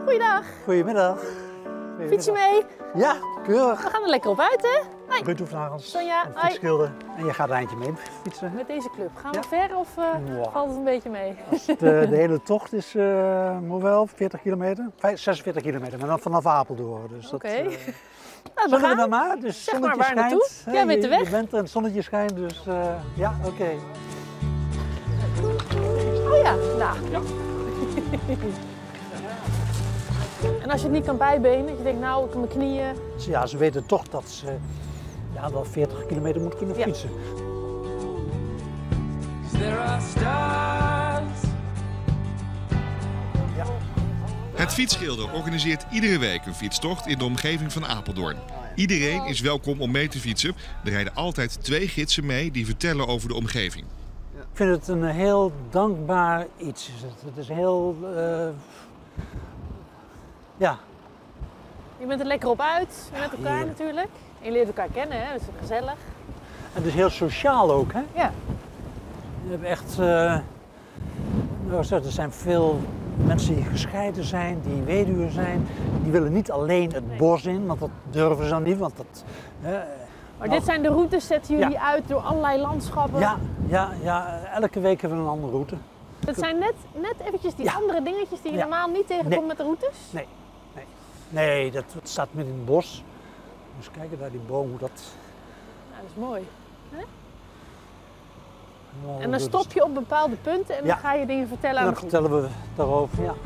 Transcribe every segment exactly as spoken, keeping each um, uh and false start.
Goeiedag. Goedemiddag. Fiets je mee? Ja, keurig. We gaan er lekker op uit, hè? Hoi. Ruud Hoefnagels, Sonja, een hoi. fietsschilder. En je gaat een eindje mee fietsen. Met deze club. Gaan we Ja. ver of uh, Wow. valt het een beetje mee? De, de hele tocht is uh, moet wel veertig kilometer, zesenveertig kilometer, maar dan vanaf Apeldoorn. Dus Oké. dat, uh, Nou, we zullen we gaan. dan maar? Dus Zeg zonnetje maar waar schijnt. naartoe. Jij Hè, weet de je, weg. je bent er en het zonnetje schijnt, dus uh, ja, oké. Okay. Oh ja, nou. Ja. En als je het niet kan bijbenen, dat je denkt, nou, ik heb mijn knieën. Ja, ze weten toch dat ze ja, wel veertig kilometer moeten kunnen Ja. fietsen. Ja. Het Fietsschilder organiseert iedere week een fietstocht in de omgeving van Apeldoorn. Iedereen is welkom om mee te fietsen. Er rijden altijd twee gidsen mee die vertellen over de omgeving. Ik vind het een heel dankbaar iets. Het is heel, uh, ja. Je bent er lekker op uit, met elkaar Heerlijk. natuurlijk. En je leert elkaar kennen, hè? Dat is gezellig. Het is heel sociaal ook, hè? Ja. Je hebt echt, uh, er zijn veel mensen die gescheiden zijn, die weduwen zijn. Die willen niet alleen het Nee. bos in, want dat durven ze dan niet. Want dat, uh, Maar nou, dit zijn de routes, zetten jullie Ja. uit door allerlei landschappen. ja, ja, ja, elke week hebben we een andere route. Dat zijn net, net eventjes die Ja. andere dingetjes die je Ja. normaal niet tegenkomt Nee. met de routes. Nee, nee, nee dat, dat staat midden in het bos. Dus kijken naar die boom, hoe dat... Nou, dat is mooi. Nou, En dan dat stop is- je op bepaalde punten en Ja. dan ga je dingen vertellen En aan dan de groep. vertellen we daarover, ja.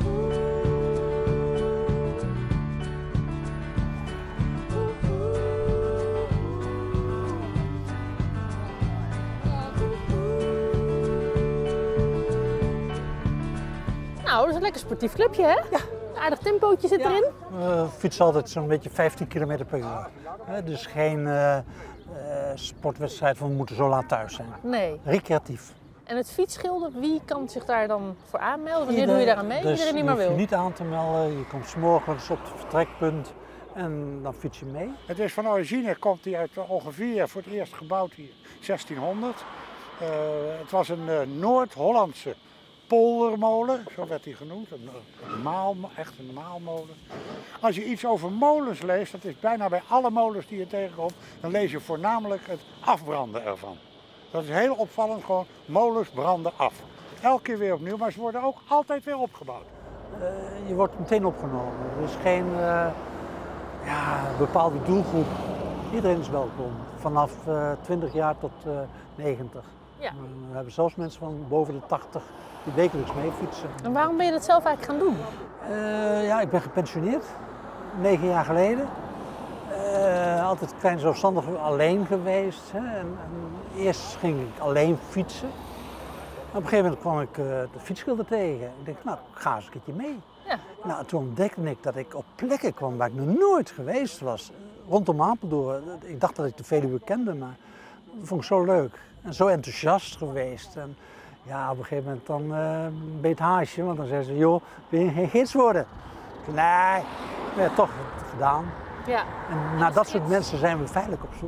Nou, dat is een lekker sportief clubje, hè? Ja. Een aardig tempootje zit erin. We fietsen altijd zo'n beetje vijftien kilometer per uur. Hè, dus geen uh, uh, sportwedstrijd van we moeten zo laat thuis zijn. Nee. Recreatief. En het fietsschilder, wie kan zich daar dan voor aanmelden? Wanneer doe je daar aan mee? Dus Iedereen die maar je hoeft wil. je niet aan te melden, je komt 's morgens op het vertrekpunt en dan fiets je mee. Het is van origine, komt hij uit ongeveer voor het eerst gebouwd hier zestienhonderd. Uh, het was een uh, Noord-Hollandse poldermolen, zo werd hij genoemd. Een, een maal, echt een maalmolen. Als je iets over molens leest, dat is bijna bij alle molens die je tegenkomt, dan lees je voornamelijk het afbranden ervan. Dat is heel opvallend, gewoon molens branden af. Elke keer weer opnieuw, maar ze worden ook altijd weer opgebouwd. Uh, je wordt meteen opgenomen. Er is geen uh, ja, bepaalde doelgroep. Iedereen is welkom. Vanaf uh, twintig jaar tot uh, negentig. Ja. Uh, we hebben zelfs mensen van boven de tachtig die wekelijks mee fietsen. En waarom ben je dat zelf eigenlijk gaan doen? Uh, ja, ik ben gepensioneerd. Negen jaar geleden. Uh, altijd klein zelfstandig alleen geweest. Hè. En, en eerst ging ik alleen fietsen. Op een gegeven moment kwam ik uh, de fietsschilder tegen. Ik dacht, nou, ik ga eens een keertje mee. Ja. Nou, toen ontdekte ik dat ik op plekken kwam waar ik nog nooit geweest was. Rondom Apeldoorn. Ik dacht dat ik de Veluwe kende, maar dat vond ik zo leuk. En zo enthousiast geweest. En ja, op een gegeven moment dan uh, ben je het haasje, want dan zeggen ze, joh, wil je geen gids worden? Nee, ja, toch gedaan. Ja. En naar dat soort mensen zijn we veilig op zoek.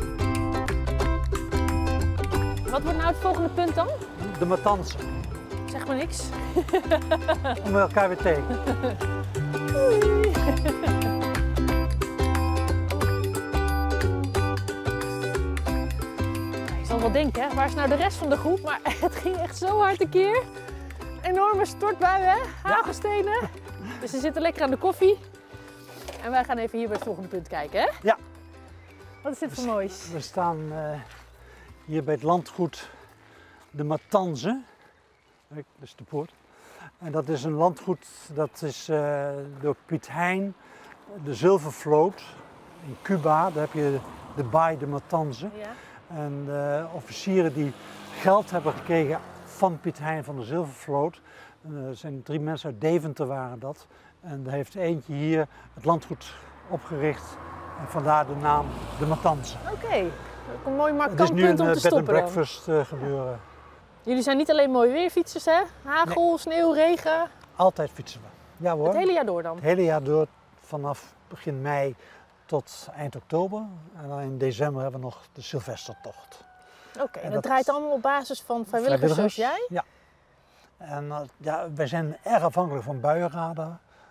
Wat wordt nou het volgende punt dan? De Matanza. Zeg maar niks. Om elkaar weer tegen. Doei. Je zal wel denken, hè? Waar is nou de rest van de groep? Maar het ging echt zo hard een keer. Enorme stortbui, hè? Hagelstenen. Dus ze zitten lekker aan de koffie. En wij gaan even hier bij het volgende punt kijken, hè? Ja. Wat is dit voor moois? We staan uh, hier bij het landgoed de Matanze. Dat is de poort. En dat is een landgoed dat is uh, door Piet Hein, de zilvervloot in Cuba. Daar heb je de baai de Matanze. Ja. En de officieren die geld hebben gekregen van Piet Hein van de zilvervloot. Uh, er zijn drie mensen uit Deventer waren dat. En er heeft eentje hier het landgoed opgericht. En vandaar de naam de Matanze. Oké, okay. Een mooi markant Het is nu punt een om uh, te bed and stoppen dan. breakfast uh, gebeuren. Jullie zijn niet alleen mooie weerfietsers, hè? Hagel, nee. Sneeuw, regen. Altijd fietsen we. Ja hoor. Het hele jaar door dan? Het hele jaar door, vanaf begin mei tot eind oktober. En dan in december hebben we nog de Sylvestertocht. Oké, okay, en dat, dat draait allemaal op basis van vrijwilligers, vrijwilligers zoals jij? Ja. En uh, ja, wij zijn erg afhankelijk van buienradar.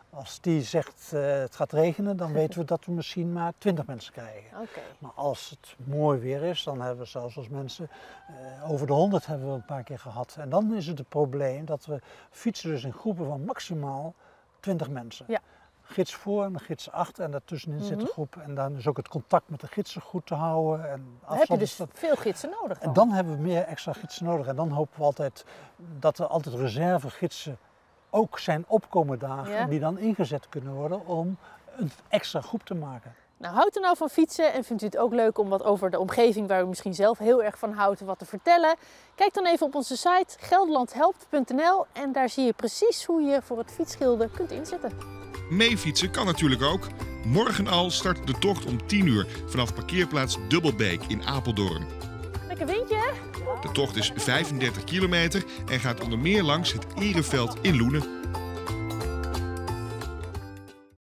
Als die zegt uh, het gaat regenen, dan weten we dat we misschien maar twintig mensen krijgen. Okay. Maar als het mooi weer is, dan hebben we zelfs als mensen uh, over de honderd hebben we een paar keer gehad. En dan is het het probleem dat we fietsen dus in groepen van maximaal twintig mensen. Ja. Gids voor en de gids achter en daartussenin mm-hmm. zit de groep. En dan is ook het contact met de gidsen goed te houden. En dan heb je dus dat... veel gidsen nodig. Dan. En dan hebben we meer extra gidsen nodig. En dan hopen we altijd dat er altijd reservegidsen ook zijn opkomen dagen. Ja. Die dan ingezet kunnen worden om een extra groep te maken. Nou, houdt u nou van fietsen en vindt u het ook leuk om wat over de omgeving waar u misschien zelf heel erg van houdt wat te vertellen? Kijk dan even op onze site gelderlandhelpt punt n l en daar zie je precies hoe je voor het fietsschilden kunt inzetten. Meefietsen kan natuurlijk ook. Morgen al start de tocht om tien uur vanaf parkeerplaats Dubbelbeek in Apeldoorn. Lekker windje, hè? De tocht is vijfendertig kilometer en gaat onder meer langs het Ereveld in Loenen.